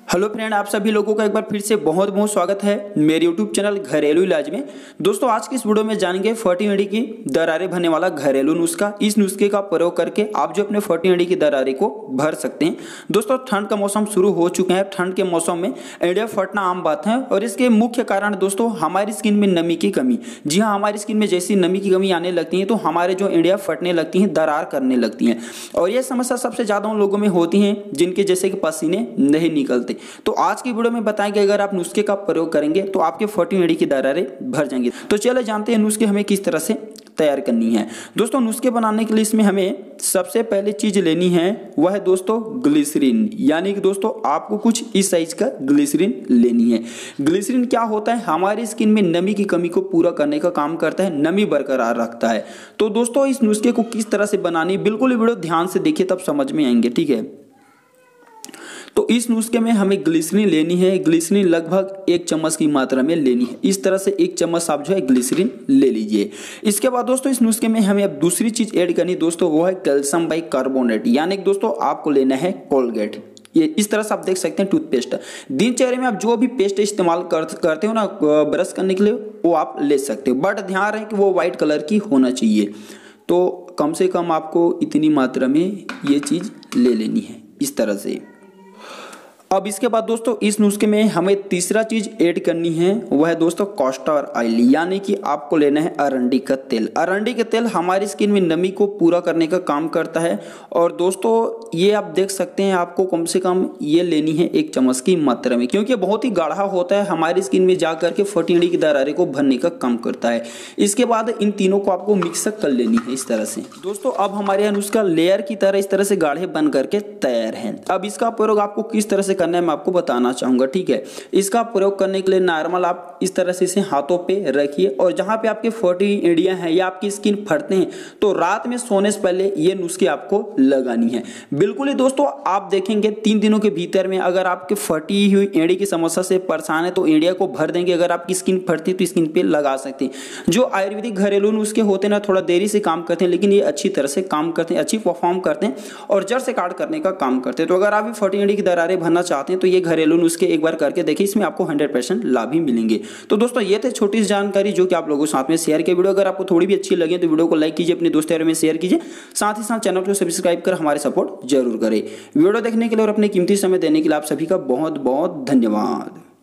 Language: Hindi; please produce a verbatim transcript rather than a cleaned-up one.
हेलो फ्रेंड, आप सभी लोगों का एक बार फिर से बहुत बहुत स्वागत है मेरे यूट्यूब चैनल घरेलू इलाज में। दोस्तों, आज की इस वीडियो में जानेंगे फटी एड़ी की दरारें भरने वाला घरेलू नुस्खा। इस नुस्खे का प्रयोग करके आप जो अपने फटी एड़ी की दरारें को भर सकते हैं। दोस्तों, ठंड का मौसम शुरू हो चुका है। ठंड के मौसम में एड़ियां फटना आम बात है और इसके मुख्य कारण दोस्तों हमारी स्किन में नमी की कमी। जी हाँ, हमारी स्किन में जैसी नमी की कमी आने लगती है तो हमारे जो एड़ियां फटने लगती हैं, दरार करने लगती हैं। और यह समस्या सबसे ज्यादा उन लोगों में होती है जिनके जैसे कि पसीने नहीं निकलते। तो आज की वीडियो में बताएंगे अगर आप नुस्खे का प्रयोग करेंगे तो आपके फटी एड़ी की दरारें भर जाएंगी। तो चले जानते हैं नुस्खे हमें किस तरह से तैयार करनी है। दोस्तों, नुस्खे बनाने के लिए इसमें हमें सबसे पहले चीज लेनी है वह है दोस्तों ग्लिसरीन। यानी कि दोस्तों आपको कुछ इस साइज का ग्लिसरीन लेनी है। ग्लिसरीन क्या होता है? हमारी स्किन में नमी की कमी को पूरा करने का काम करता है, नमी बरकरार रखता है। तो दोस्तों, इस नुस्खे को किस तरह से बनानी, बिल्कुल वीडियो ध्यान से देखिए तब समझ में आएंगे। ठीक है, तो इस नुस्खे में हमें ग्लिसरीन लेनी है। ग्लिसरीन लगभग एक चम्मच की मात्रा में लेनी है। इस तरह से एक चम्मच आप जो है ग्लिसरीन ले लीजिए। इसके बाद दोस्तों इस नुस्खे में हमें अब दूसरी चीज ऐड करनी दोस्तों, वो है कैल्शियम बाइकार्बोनेट। यानी कि दोस्तों आपको लेना है कोलगेट। ये इस तरह से आप देख सकते हैं टूथपेस्ट। दिनचर्या में आप जो भी पेस्ट इस्तेमाल कर, करते हो ना ब्रश करने के लिए, वो आप ले सकते हो, बट ध्यान रहे कि वो व्हाइट कलर की होना चाहिए। तो कम से कम आपको इतनी मात्रा में ये चीज ले लेनी है इस तरह से। अब इसके बाद दोस्तों इस नुस्खे में हमें तीसरा चीज ऐड करनी है, वह है दोस्तों कॉस्टर ऑयल। यानी कि आपको लेना है अरंडी का तेल। अरंडी का तेल हमारी स्किन में नमी को पूरा करने का काम करता है। और दोस्तों ये आप देख सकते हैं, आपको कम से कम ये लेनी है एक चम्मच की मात्रा में, क्योंकि बहुत ही गाढ़ा होता है, हमारी स्किन में जा करके फटी एड़ी की दरारें को भरने का काम करता है। इसके बाद इन तीनों को आपको मिक्स कर लेनी है इस तरह से। दोस्तों अब हमारे यहाँ नुस्खा लेयर की तरह इस तरह से गाढ़े बन करके तैयार है। अब इसका प्रयोग आपको किस तरह से करना है मैं आपको बताना चाहूंगा। ठीक है, इसका प्रयोग करने के लिए नॉर्मल आप इस तरह से इसे हाथों पे रखिए और जहां पे आपके फटी एड़ियां हैं या आपकी स्किन फटते हैं तो रात में सोने से पहले ये नुस्खे आपको लगानी है। बिल्कुल ही दोस्तों आप देखेंगे तीन दिनों के भीतर में अगर आपके फटी हुई एड़ी की समस्या से परेशान है तो एड़िया को भर देंगे। अगर आपकी स्किन फटती है तो स्किन पे लगा सकते हैं। जो आयुर्वेदिक घरेलू नुस्खे होते हैं ना, थोड़ा देरी से काम करते हैं लेकिन ये अच्छी तरह से काम करते हैं, अच्छी परफॉर्म करते हैं और जड़ से काट करने का काम करते हैं। तो अगर आप भी फटी एड़ी की दरारें भरना चाहते हैं तो ये घरेलू नुस्खे एक बार करके देखिए, इसमें आपको हंड्रेड परसेंट लाभ ही मिलेंगे। तो दोस्तों ये थे छोटी सी जानकारी जो कि आप लोगों के साथ में शेयर किया। वीडियो अगर आपको थोड़ी भी अच्छी लगे तो वीडियो को लाइक कीजिए, अपने दोस्तों में शेयर कीजिए, साथ ही साथ चैनल को सब्सक्राइब कर हमारे सपोर्ट जरूर करें। वीडियो देखने के लिए और अपने कीमती समय देने के लिए आप सभी का बहुत बहुत धन्यवाद।